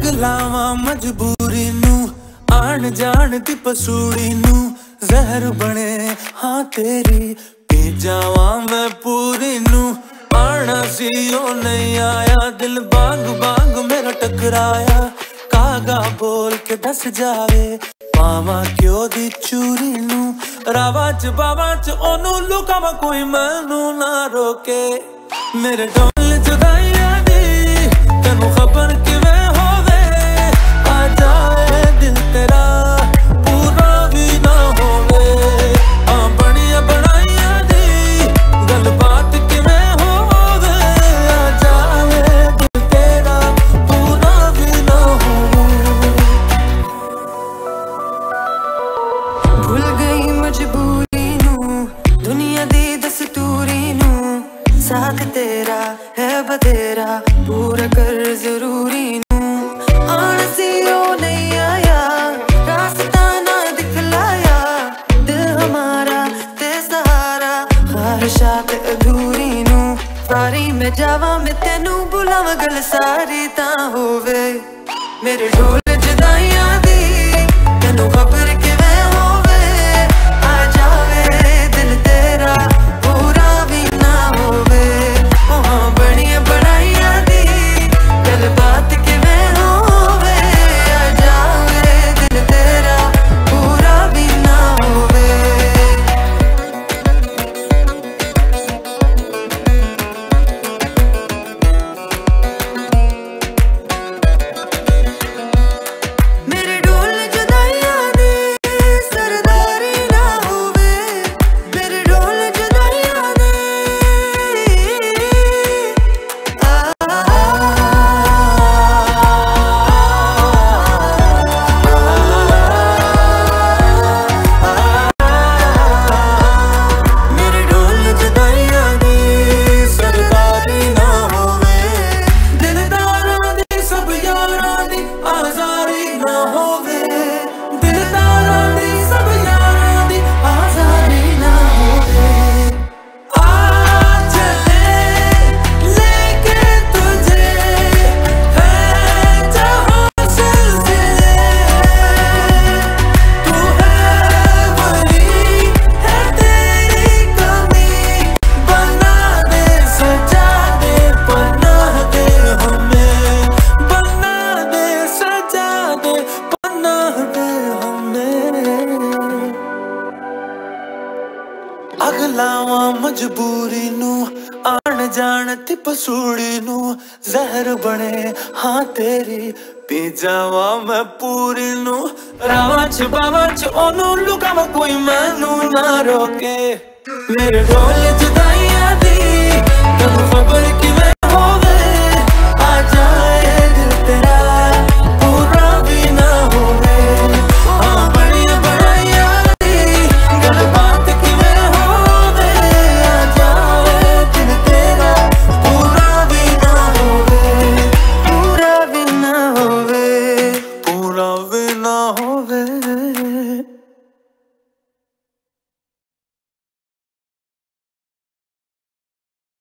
अग लावां मजबूरी नू आण जान दी पसूड़ी नू जहर बने हाँ तेरी पी जावां मैं पूरी नू आना सी ओ नहीं आया दिल बांग बांग मेरा टकराया कागा बोल के दस जावे पावा क्यों दी चूरी नू रावा च बावा च ओनू लुकावा कोई मैनू ना रोके मेरे ढोल जुदाइयां दी तेनू खबर किवें होवे आ जाए दिल तेरा पूरा भी ना होवे आ बनिया बनाइया दी गल बात किवें होवे आ जाए दिल तेरा पूरा भी ना होवे भूल गई मजबूरी नू दुनिया दी दस्तूरी नू साथ तेरा है बतेरा पूरा कर जरूरी नू आना सी ओ नहीं आया रास्ता ना दिखलाया दिल हमारा ते सहारा ख्वाहिशात अधूरी नू सारी मैं जावा मैं तेनू बुलावा गल सारी ता होवे मेरे ढोल जुदाइयां दी तेनू खबर किवें होवे आ जावे दिल तेरा पूरा भी ना होवे ओ हाँ बनिया बनाइया दी गल बात किवें होवे आ जावे दिल तेरा पूरा भी ना होवे मेरे ढोल जुदाइयां दी सरदारी ना होवे मेरे ढोल जुदाइयां दी मेरे ढोल जुदाइयां दी सरदारी ना होवे दिलदारां दी सब यारां दी आज़ारी ना होवे दिलदारां दी सब यारां दी आज़ारी ना होवे आ चले लेके तुझे है जहां सिलसिले तू है वही है तेरी कमी बना दे सजा दे पनाह दे हमें बना दे सजा दे पनाह दे हमें अग लावां मजबूरी नू आण जान ती पसूड़ी नू जहर बने हाँ तेरी पी जावां मैं पूरी नू रावा च बावा च ओनू लुकावा कोई मैनू ना रोके मेरे ढोल जुदा